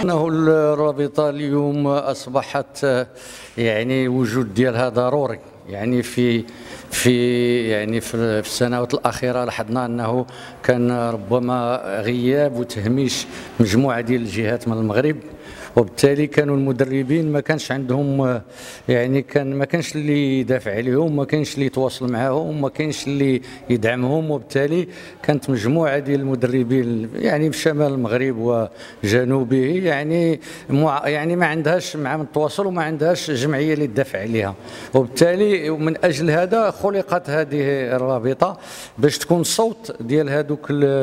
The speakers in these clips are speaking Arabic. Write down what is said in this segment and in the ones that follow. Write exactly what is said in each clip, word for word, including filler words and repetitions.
أنه الرابطة اليوم أصبحت يعني وجود ديالها ضروري. يعني في في يعني في السنوات الأخيرة لاحظنا أنه كان ربما غياب وتهميش مجموعة ديال الجهات من المغرب، وبالتالي كانوا المدربين ما كانش عندهم يعني كان ما كانش اللي يدافع عليهم، ما كانش اللي يتواصل معاهم، ما كانش اللي يدعمهم، وبالتالي كانت مجموعه ديال المدربين يعني في شمال المغرب وجنوبه يعني مع يعني ما عندهاش معهم التواصل وما عندهاش جمعيه اللي تدافع عليها، وبالتالي من اجل هذا خلقت هذه الرابطه باش تكون صوت ديال هذوك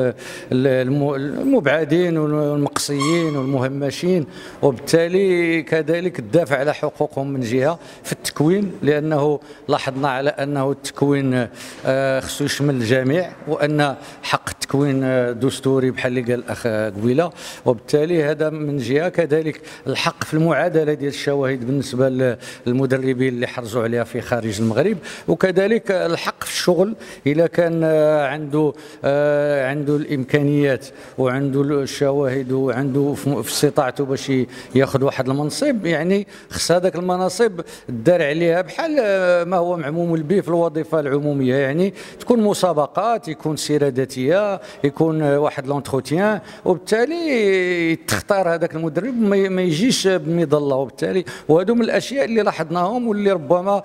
المبعدين والمقصيين والمهمشين، وبالتالي كذلك تدافع على حقوقهم من جهه في التكوين، لانه لاحظنا على انه التكوين خصو يشمل الجميع، وان حق التكوين دستوري بحال اللي قال الاخ قبيله، وبالتالي هذا من جهه. كذلك الحق في المعادله ديال الشواهد بالنسبه للمدربين اللي حرزوا عليها في خارج المغرب، وكذلك الحق في الشغل اذا كان عنده عنده الامكانيات وعنده الشواهد وعنده في استطاعته باش ياخذ واحد المنصب، يعني خص هذاك المناصب الدار عليها بحال ما هو معمول به في الوظيفه العموميه، يعني تكون مسابقات، يكون سيره ذاتيه، يكون واحد لونتروتيان، وبالتالي تختار هذاك المدرب ما يجيش بمظله، وبالتالي وهذو من الاشياء اللي لاحظناهم واللي ربما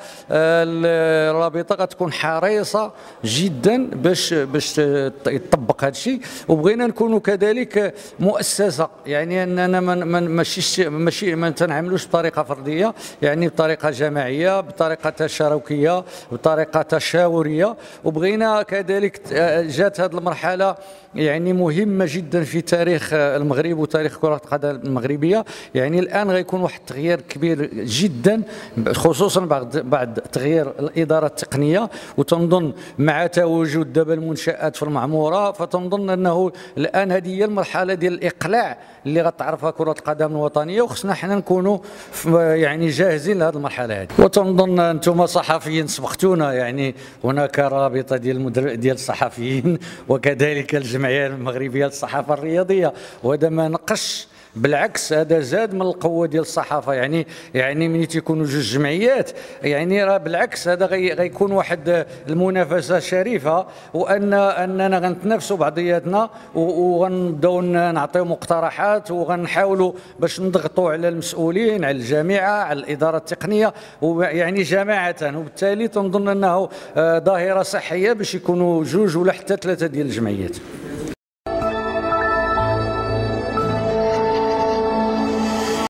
الرابطه غتكون حريصه جدا باش باش يطبق هذا الشيء، وبغينا نكونوا كذلك مؤسسه، يعني اننا ماشي ماشي ما تنعملوش بطريقه فرديه، يعني بطريقه جماعيه، بطريقه تشاركيه، بطريقه تشاوريه، وبغينا كذلك جات هذه المرحله يعني مهمه جدا في تاريخ المغرب وتاريخ كره القدم المغربيه. يعني الان غيكون واحد التغيير كبير جدا، خصوصا بعد بعد تغيير الاداره التقنيه، وتنظن مع تواجد دابا المنشات في المعموره، فتنظن انه الان هذه هي المرحله ديال الاقلاع اللي غتعرفها كره القدم الوطنيه، وخصنا حنا نكونوا يعني جاهزين لهذه المرحله هذه. وتنظن انتم صحفيين سبقتونا، يعني هناك رابطه ديال ديال الصحفيين وكذلك الجمعيه المغربيه للصحافه الرياضيه، وهذا ما نقص، بالعكس هذا زاد من القوه ديال الصحافه. يعني يعني ملي تيكونوا جوج جمعيات، يعني راه بالعكس هذا غي غيكون واحد المنافسه شريفه، وان اننا غنتنافسوا بعضياتنا وغنبداو نعطيو مقترحات وغنحاولوا باش نضغطوا على المسؤولين، على الجامعه، على الاداره التقنيه، ويعني جماعه، وبالتالي تنظن انه ظاهره صحيه باش يكونوا جوج ولا حتى ثلاثه ديال الجمعيات.